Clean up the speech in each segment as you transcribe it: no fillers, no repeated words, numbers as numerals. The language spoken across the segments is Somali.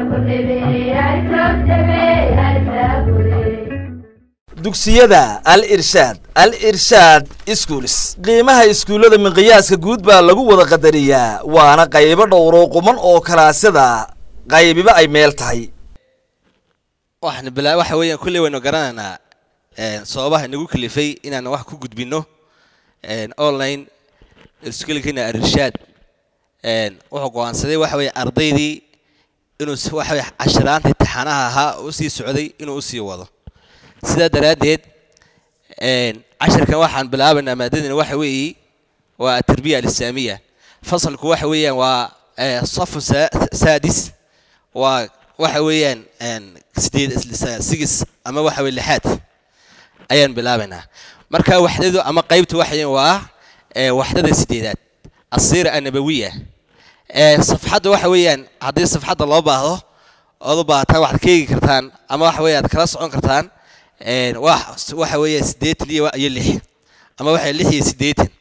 dugsiyada al irshaad schools qiimaha iskuulada miqyaaska guud baa lagu wada qadariyaa waana qaybo dhowr quman oo kalaasada qaybiba ay meel tahay waxna bilaa waxa weeyaan kulli waynu garananaa sababaha nagu kalifay inaan wax ku gudbino online iskuulkina al irshaad wuxuu go'aansaday waxa weeye ardaydii inuu waxa weeye casharaanta imtixaanaha ahaa u sii socday inuu u sii wado sida daraadeed casharkan waxaan bilaabanaa maadadina waxa weeye waa tarbiya al-islaamiya fasalku waxa weeyaan waa صف سادس waxa weeyaan sigis ama waxa weey lixaad ayaan bilaabanaa marka waxdadu ama qaybtu waxa waa waxdada sideedaad asira an-nabawiyya safxada waxa weeyaan hadii safxada loo baahdo oo baataa wax keegi kartaan ama waxa weeyaan kala socon kartaan waxa weeye 8 iyo 6 ama waxa 6 iyo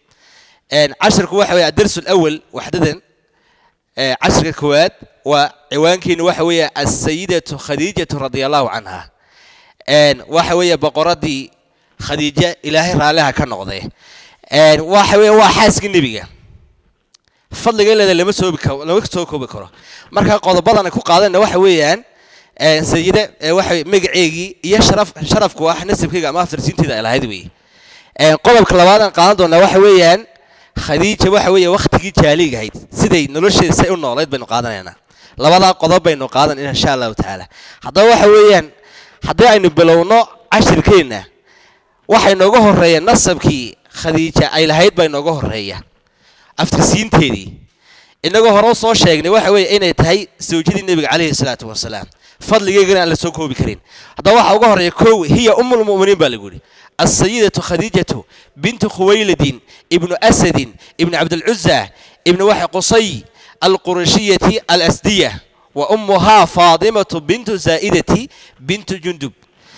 8 casharku waxa weeye darsu al-awwal waxdadan casharka koowaad waa ciwaankiina waxa weeye as-sayyidatu khadiijatu radiyallahu anha waxa weeye boqoradii khadiija ilaahay raalaha ka noqday waxa weeye waa xaaskii nabiga fadligeeda lama soo koobi karo marka qodobadan ku qaadana waxa weeyaan sayyida waxa magaceegi iyo sharafku wax nasabkiga ama aftarsiinteeda ay lahayd weey qodobka labaad aan qaadan doonaa waxa weeyaan khadiija waxa weeye waqtigii jaaliga ahayd siday nolosheeda say u noolayd baynu qaadanaynaa labada qodob baynu qaadan insha Allah taala haddaba waxa weeyaan haddii aynu bilowno cashirkeena waxa inooga horeeya nasabkii khadiija ay lahayd bay inooga horeeya aftarsiinteedii inaga hore soo sheegnay waxa weeye inay tahay sawjadii nabiga kaleey salaatu wasalaam fadligeena la soo koobi karin haddaba waxa uga horeeya koow hiya ummul mu'miniin baa lagu yiri السيدة خديجة بنت خويلد ابن أسد ابن عبد العزة ابن وحي قصي القرشية الأسدية وأمها فاطمة بنت زائدة بنت جندب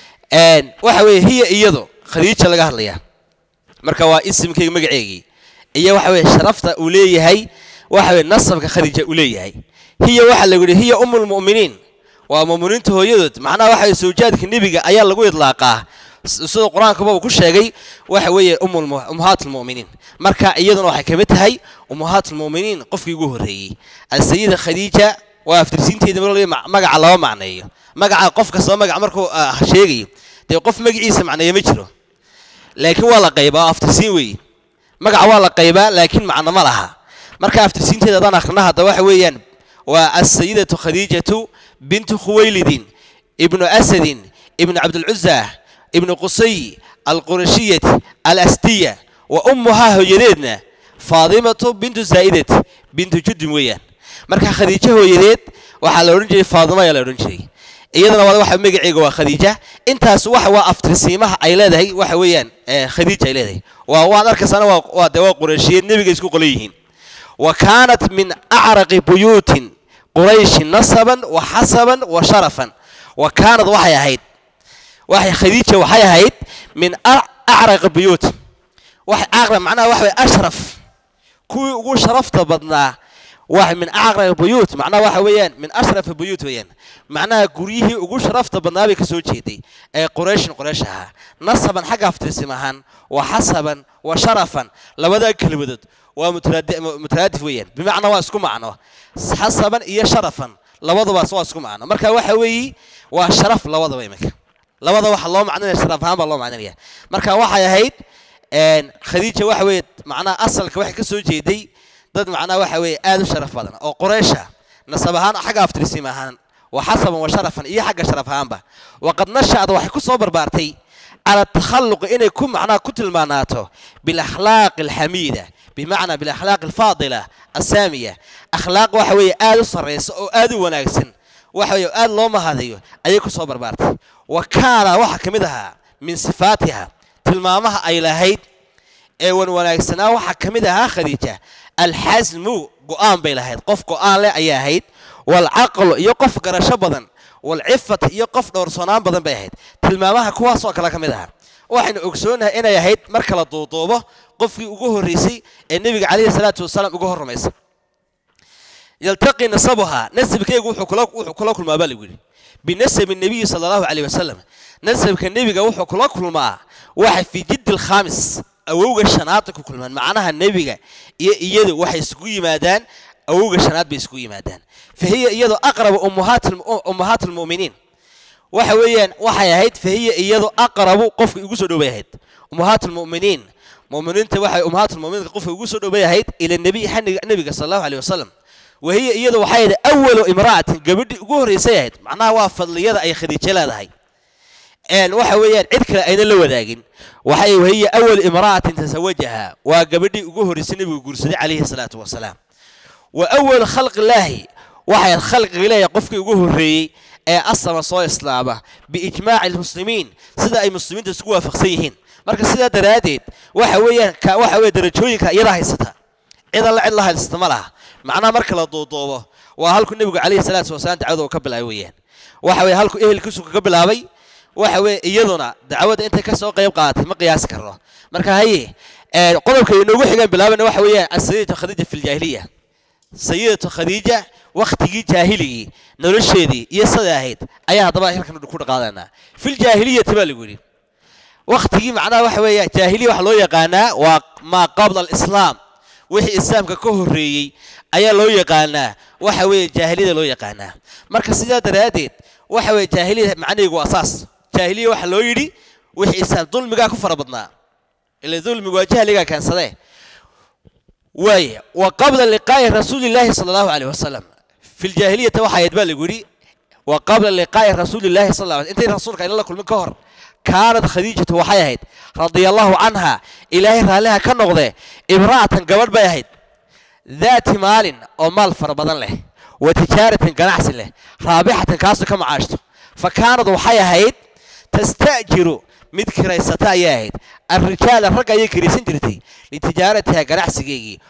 وحوي هي إيضا خديجة لقاها ليها مركوا اسم كي مقعيقي إيا وحوي شرفت أولي هاي وحوي نصبك خديجة أولي هاي هي وحل يقول هي أم المؤمنين ومؤمنين هو يدد معناه وحوي سوجاتك النبي أيال لقوا إطلاقها sida quraanka baa ku sheegay waxa weeye ummahatul mu'miniin marka iyaduna waxa kamid tahay ummahatul mu'miniin qofkii ugu horeeyay as-sayyida khadiija waa aftirsiinteeda magaca laba macneeyo magaca qofka soo magac markuu sheegay de qof magaciisa macneeyo ma jiro laakiin waa la qaybaa aftirsiin weey magaca waa la qaybaa laakiin macna ma laha marka aftirsiinteeda daan akhrina hada waxa weeyaan waa as-sayyidatu khadiijatu bint khuwaylid ibn asad ibn abd al-uzza ابن قصي القرشية الأسدية وأمها هويريدنا فاطمة بنت زائدة بنت جد ويان مركا خديجة هويريد وحال رنجي فاطمة يلا رنجي إيضا ولا واحد مقعي جوا خديجة أنت سواح وأفتر سيمها أيلاده وحويان خديجة أيلاده وهو أركز أنا ودواء قرشية النبي يسكو قليهن وكانت من أعرق بيوت قريش نصبا وحسبا وشرفا وكانت وحي هيد وحي خديجة وحي هيد من أعرق بيوت وحي أعرق معناه وحي أشرف كو شرفت بدنا واحد من أعرق بيوت معناه وحي ويان من أشرف بيوت ويان معناه قريه وقو شرفت بدنا بك سوتشيدي قريشها نصبا حاجة افترسمهان وحسبا وشرفا لبدا كلمدد ومترادف ويان بمعنى واسكو معناه حسبا إيا شرفا لبدا واسكو معناه مركا وحي وي وشرف لبدا ويمك labada wax loo macnaa sharaf ahaan baa loo macnaa marka waxay ahayd khadiija waxa weey macnaa asalka wax ka soo jeeday dad macnaa waxa weey aad u sharaf badan oo qoreysha nasabahan xaga aftirsimahan wa hasaban wa sharafan iyo xaga sharaf ahaanba waqad nashaad waxay ku soo barbaartay ala takhalluq inay ku macnaa ku tilmaanaato bil akhlaaq al hamida بمعنى بالاخلاق الفاضله الساميه اخلاق waxa weey aad u sareyso oo aad u wanaagsan waxa aad loo mahadiyo ayay ku soo barbaartay وكان waxa kamidaha min sifatiha tilmaamaha ay lahayd ee wanaagsanaa waxa kamidaha khadiija al-hazmu go'aan bay lahayd qof go'aan leh ay ahayd wal aql iyo qof garasho badan wal ifat iyo qof doorsoonaan badan bay ahayd tilmaamaha kuwaas oo kala kamidaha waxaynu ogsoonahay inay ahayd marka la duuduubo qofkii ugu horeysay ee nabiga kaleey salaatu wasalaam ugu hormaysay يلتقي نسبها نسب كي يقول كل ما بالي بنسب النبي صلى الله عليه وسلم نسب كالنبي يقول كل ما واحد في جد الخامس أوجه الشناطق كل من معناها النبي يد واحد سقوي مادان أوجه الشناط بيسقوي مادان فهي يد أقرب أمهات المؤمنين وحويا وحيهيد فهي يد أقرب قف يقصد بيهيد أمهات المؤمنين مؤمنين توحي أمهات المؤمنين قف يقصد بيهيد إلى النبي صلى الله عليه وسلم وهي يد وحيد أول امرأة قبل جهر سيد معناها وافضل يد أي خديجة لا هاي أن وحويا عذكر أين اللي وداقين وهي أول امرأة تزوجها وقبل جهر سنبي وجرسدي عليه الصلاة والسلام وأول خلق الله وحي الخلق الله يقف جهر أصلا صوي إسلامه بإجماع المسلمين سدا أي مسلمين تسقوا فقسيهن مركز سدا دراديد وحويا درجوي كيراه يستها إذا الله الاستمالها معناه مركز الضوضاء وهلكو النبي عليه الصلاة والسلام دعوة وقبل أيويان وحوي هلكو إيه الكسو قبل أبي وحوي يدنا دعوة أنت كسو قيب قاتل ما قياس كره مركز هي قلبك إنه وحي قبل أبي وحوي السيدة خديجة في الجاهلية سيدة خديجة وقت جاهلي نرشدي يسداهيد أيها طبعا هلكو نقول قادنا في الجاهلية تبالي يقولي وقت معناه وحوي جاهلية وحلو يقانا وما قبل الإسلام wixii islaamka ka horeeyay ayaa loo yaqaanaa waxa weeye jaahiliyada loo yaqaanaa marka sida daraadeed waxa weeye jaahiliyada macnaheedu waa asaas jaahiliya waxa loo yiri wixii islaam dulmiga ku farabadnaa ila dulmiga waa jahliga kaansadee way wa qabla liqaa'i rasuulillahi sallallahu alayhi wasallam fil jaahiliyati waxa yadba lagu yiri wa qabla liqaa'i rasuulillahi sallallahu alayhi inta rasuulka ila kulmin ka hor كانت خديجة وحيهد رضي الله عنها إلهي رالها كنقضة امرأة قبل بيهد ذات مال أو مال فربضان له وتجارة قناعس له رابحة كاسو كما عاشته فكانت وحيهد تستأجر مذكرة ياهد الرجال الرقا يكري سنجرتي لتجارتها قناعس جيجي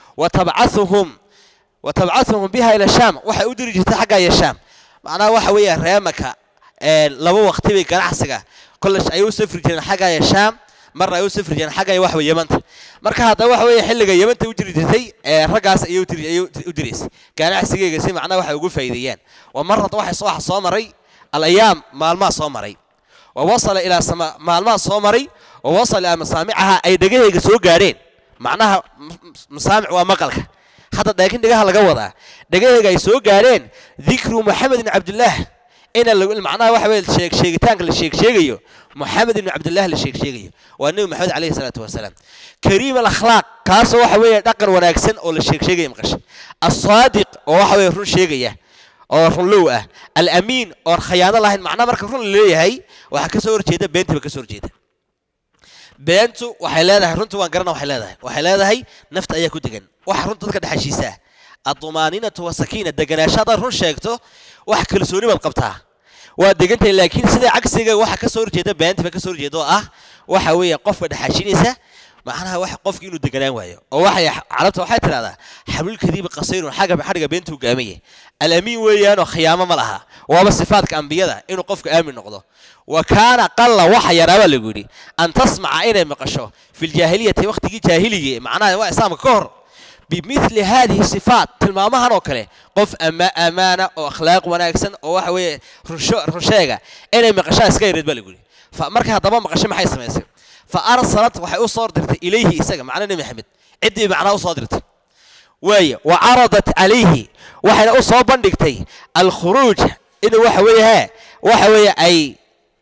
وتبعثهم بها إلى الشام وحي أدرج حقا يا الشام معناه وحوية رامك لو وقت بي قناعسك كلش أيو سفر جن حاجة يا شام مرة أيو سفر جن حاجة يا واحد يمنت مركها هذا واحد يحل يمنت وجري ذي رجعس أيو أدريس كان عسير جسيم معنا واحد يقول فايديان ومرة واحد صاح صامري الأيام مع الماء صامري ووصل إلى سما مع الماء صامري ووصل إلى مسامعها أي دقيقة يسوق جارين معناها مسامع ومقلك حتى لكن دقيقة لجوضة دقيقة يسوق جارين ذكر محمد بن عبد الله إن معناه واحد شيء شيء محمد بن عبد الله الشيء وأنه محمد عليه الصلاة والسلام كريم الأخلاق كاس واحد دقر وناكسن أو الشيء مقش الصادق واحد يرون شيء أو رلوه الأمين أو خيانة الله معناه مركب رون اللي هي وحكسور جيدا بنت بكسور جيدا بنته وحلاده رنت وانقرنا وحلاده هي نفط أي كودجن وحرنت ذكر حشيسة الطمانينة والسكينة دقناشات رون شيكته wax kalsooni wad qabtaa waa degantay laakiin sida cagsiga waxa ka soo horjeeda beenta ka soo horjeedo waxa weeye qofka dhaxashinaysa macnaha wax qofkii inuu deganaan waayo oo waxa carabta waxay tiraahdaa xabul kadiib qasayr xaga beenta uu gaamiyay al-amin weeyaan oo khiyaamo ma laha waaba sifaadka anbiyada inuu qofka aamin noqdo wa kaana qalla waxa yaraaba lagu yiri an tasma'a inay maqasho fil jaahiliyati waqtigii jaahiliga macnaha waa islaamka ka hor بمثل هذه الصفات تلمامها نوكله قف أمانة وأخلاق وناكسن وواحد رشاقة أنا مقشاة سكيرد بالقولي فمركها طبعا مقشة ما حيسمى يصير فأرسلت وحي صادرت إليه إساق معنا نبي محمد عدي معناه صادرت وعرضت عليه وحي أصابا دكتي الخروج إنه وحويها أي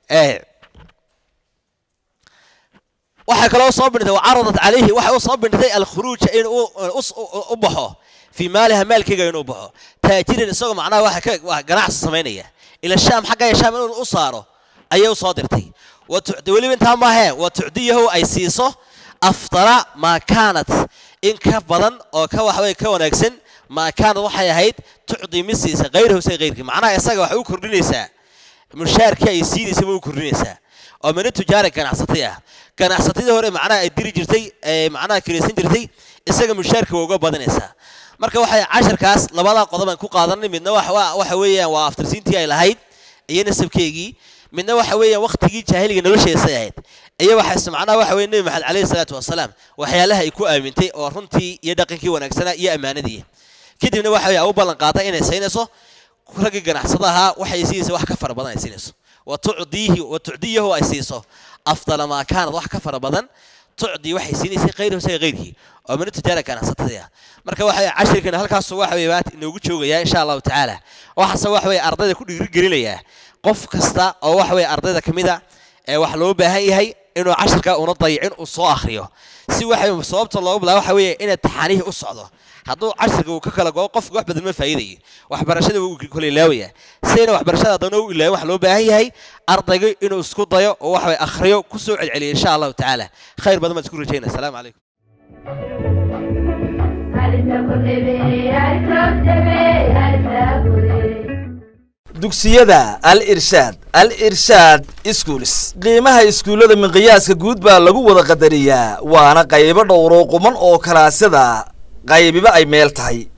waxa kale oo soo bindhay وعرضت عليه waxa uu soo bindhay الخروج in uu baxo في مالها مالكيga inuu baxo taajirin isagoo macnaha waxa ganacsi sameynaya ila shaam xagga shaam inuu u saaro ayuu soo dirtay waliba inta ma ahe watuudiyahu ay siiso aftara ma kaanat in ka badan oo ka wax way ka wanaagsan ma kaanad waxay ahayd tuudi misiisa qeyrahu say qeyrki macnaha isaga wax uu kordhinaysa mushaarka ay siinaysa uu kordhinaysa oo man tujaara ganacsatida hore macnaha ay diri jirtay macnaha kireysan jirtay isaga mushaarka uga badanaysa marka waxay 10kaas labada qodob aan ku qaadanay midna waxa weeyaan waa aftersiintii ay lahayd iyo nasabkeegii midna waxa weeyaan waqtigii jaahiliga nolosheesa ahayd iyo waxa macnaha waxa weeyaan nabi maxamed alayhi salaatu wasalaam waxyaalaha ay ku aamintay oo runtii iyo dhaqankii wanaagsanaa iyo amaanadii kadibna waxa weeye u ballan qaaday inay siinayso ragga ganacsadaha waxay siiyay wax ka fara badan ay siinayso وتعديه أي سيسو أفضل ما كانت wax ka fara badan تعدي waxay siinaysa qeyrkii oo man tijaara kana sataya marka waxay cashirkan halkaas waxa weeye baad inoogu joogaya insha Allah taala waxa waxa weeye ardayda ku dhiirigelinaya qof kasta oo waxa weeye ardayda kamida ee wax loo baahan yahay inuu cashirka una dayicin oo soo akhriyo si waxay sababta loogu bilaabo waxa weeye in taxanihi u socdo hadduu cashirka uu ka kala go'o qofku wax badan ma faa'iideeyo waxbarashada uu kula ilaawaya sayna waxbarashada doona uu ilaahay wax loo baahan yahay ardayga inuu isku dayo oo wax way akhriyo ku soo celceliyo insha Allah taala khayr badan ma isku rajaynaa salaamu calaykum dugsiyada al irshaad schools qiimaha iskuulada miqyaaska guud baa lagu wada qadariyaa waana qaybo dhowr oo quman oo kalaasada qaybiba ay meel tahay